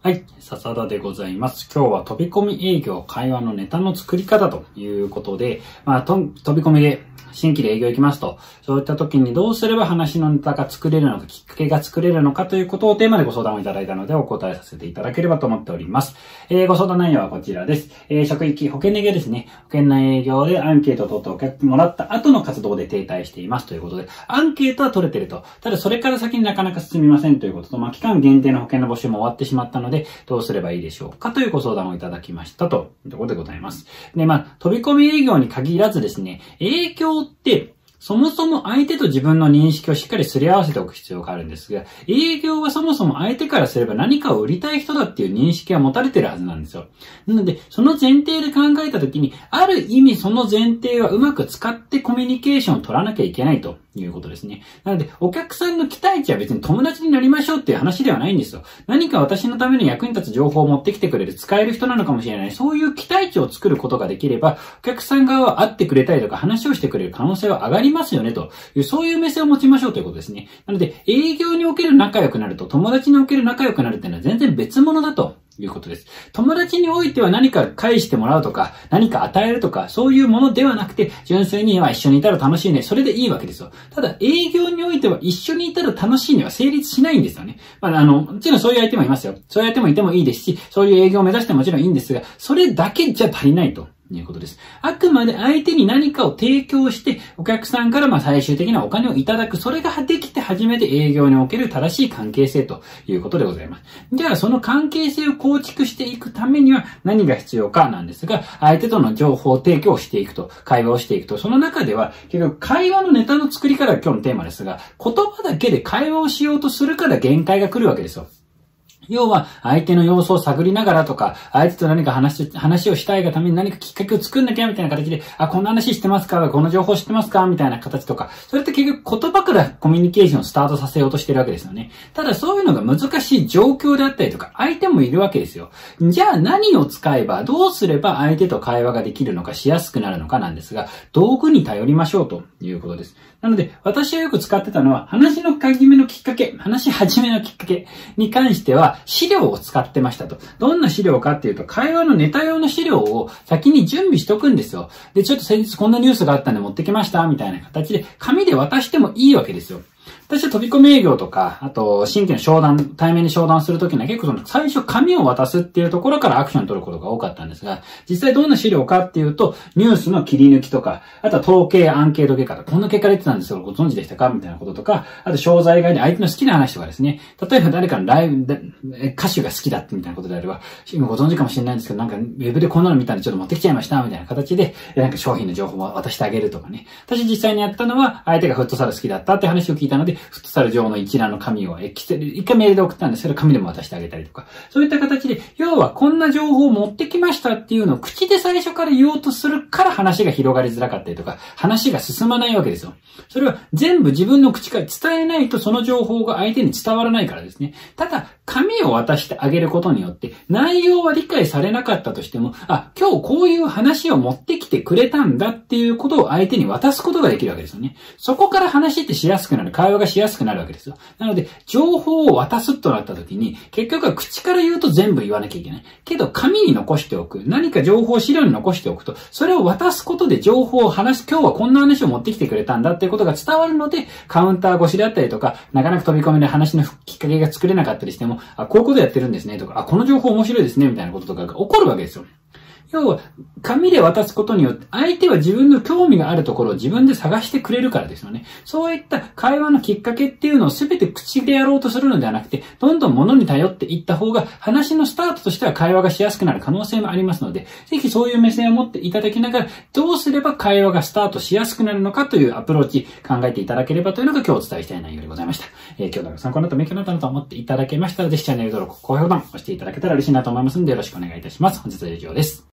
はい、笹田でございます。今日は飛び込み営業会話のネタの作り方ということで、飛び込みで新規で営業行きますと、そういった時にどうすれば話のネタが作れるのか、きっかけが作れるのかということをテーマでご相談をいただいたのでお答えさせていただければと思っております。ご相談内容はこちらです。職域保険の営業ですね。保険の営業でアンケートを取ってもらった後の活動で停滞していますということで、アンケートは取れてると。ただそれから先になかなか進みませんということと、期間限定の保険の募集も終わってしまったので、どうすればいいでしょうかというご相談をいただきましたというところでございます。で、飛び込み営業に限らずですね、営業って、そもそも相手と自分の認識をしっかりすり合わせておく必要があるんですが、営業はそもそも相手からすれば何かを売りたい人だっていう認識は持たれてるはずなんですよ。なので、その前提で考えたときに、ある意味その前提はうまく使ってコミュニケーションを取らなきゃいけないということですね。なので、お客さんの期待値は別に友達になりましょうっていう話ではないんですよ。何か私のために役に立つ情報を持ってきてくれる、使える人なのかもしれない。そういう期待値を作ることができれば、お客さん側は会ってくれたりとか話をしてくれる可能性は上がりますよねと。そういう目線を持ちましょうということですね。なので、営業における仲良くなると友達における仲良くなるっていうのは全然別物だということです。友達においては何か返してもらうとか、何か与えるとか、そういうものではなくて、純粋に一緒にいたら楽しいね。それでいいわけですよ。ただ、営業においては一緒にいたら楽しいには成立しないんですよね。もちろんそういう相手もいますよ。そういう相手もいてもいいですし、そういう営業を目指してもちろんいいんですが、それだけじゃ足りないと。いうことです。あくまで相手に何かを提供して、お客さんから最終的なお金をいただく。それができて初めて営業における正しい関係性ということでございます。じゃあその関係性を構築していくためには何が必要かなんですが、相手との情報提供をしていくと、会話をしていくと、その中では結局会話のネタの作り方が今日のテーマですが、言葉だけで会話をしようとするから限界が来るわけですよ。要は、相手の様子を探りながらとか、相手と何か話をしたいがために何かきっかけを作んなきゃみたいな形で、こんな話知ってますかこの情報知ってますかみたいな形とか、それって結局言葉からコミュニケーションをスタートさせようとしてるわけですよね。ただそういうのが難しい状況であったりとか、相手もいるわけですよ。じゃあ何を使えば、どうすれば相手と会話ができるのかしやすくなるのかなんですが、道具に頼りましょうということです。なので、私がよく使ってたのは、話し始めのきっかけに関しては、資料を使ってましたと。どんな資料かっていうと、会話のネタ用の資料を先に準備しとくんですよ。で、ちょっと先日こんなニュースがあったんで持ってきましたみたいな形で、紙で渡してもいいわけですよ。私は飛び込み営業とか、あと、新規の商談、対面に商談するときには結構最初紙を渡すっていうところからアクションを取ることが多かったんですが、実際どんな資料かっていうと、ニュースの切り抜きとか、あとは統計アンケート結果とか、こんな結果出てたんですよ、ご存知でしたかみたいなこととか、あと商材以外に相手の好きな話とかですね。例えば誰かのライブで、歌手が好きだってみたいなことであれば、ご存知かもしれないんですけど、ウェブでこんなの見たんでちょっと持ってきちゃいました、みたいな形で、商品の情報を渡してあげるとかね。私実際にやったのは、相手がフットサル好きだったって話を聞いたので、フットサル上の一覧の紙を一回メールで送ったんですけど、紙でも渡してあげたりとか。そういった形で、要はこんな情報を持ってきましたっていうのを口で最初から言おうとするから話が広がりづらかったりとか、話が進まないわけですよ。それは全部自分の口から伝えないとその情報が相手に伝わらないからですね。ただ、紙を渡してあげることによって、内容は理解されなかったとしても、今日こういう話を持ってきてくれたんだっていうことを相手に渡すことができるわけですよね。そこから話ってしやすくなる、会話がしやすくなるわけですよ。なので、情報を渡すとなった時に、結局は口から言うと全部言わなきゃいけない。けど、紙に残しておく。何か情報資料に残しておくと、それを渡すことで情報を今日はこんな話を持ってきてくれたんだっていうことが伝わるので、カウンター越しであったりとか、なかなか飛び込みで話のきっかけが作れなかったりしても、こういうことやってるんですねとか、この情報面白いですねみたいなこととかが起こるわけですよ。要は、紙で渡すことによって、相手は自分の興味があるところを自分で探してくれるからですよね。そういった会話のきっかけっていうのを全て口でやろうとするのではなくて、どんどん物に頼っていった方が、話のスタートとしては会話がしやすくなる可能性もありますので、ぜひそういう目線を持っていただきながら、どうすれば会話がスタートしやすくなるのかというアプローチ考えていただければというのが今日お伝えしたい内容でございました。今日の参考になった勉強になったなと思っていただけましたら、ぜひチャンネル登録、高評価ボタン押していただけたら嬉しいなと思いますので、よろしくお願いいたします。本日は以上です。